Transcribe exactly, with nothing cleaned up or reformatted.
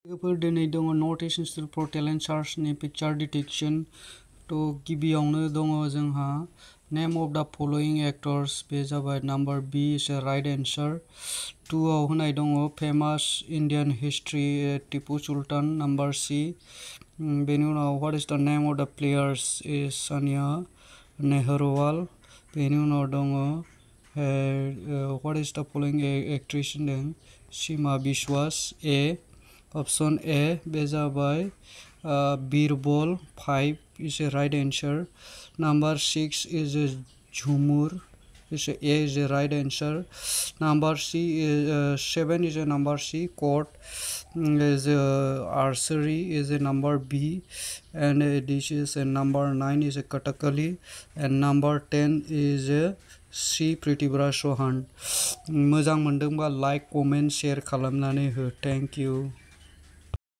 Before दिनै दङ North East institute for talent सार्चनि पिक्चार डिटेक्शन तो गिबियावनो दङ जोंहा name of the following actors बे जाबाय number B is a right answer टुआव होनाय दङ famous Indian history Tipu Sultan number C बेनि उनाव what is the name of the players is Sania Nehwal बेनि उनाव दङ what is the following actress होनदों सीमा बिश्वास ए Option A बे जाबाय Birbal five is a right answer. Number six is a Jhumur is a A is a right answer. Number C is uh, seven is a number C. Court is a archery is a number B, and uh, this is a number nine is a Katakali, and number ten is a C Prithibra Chauhan. मोजां मोनदोंबा like comment share खालामनानै हो thank you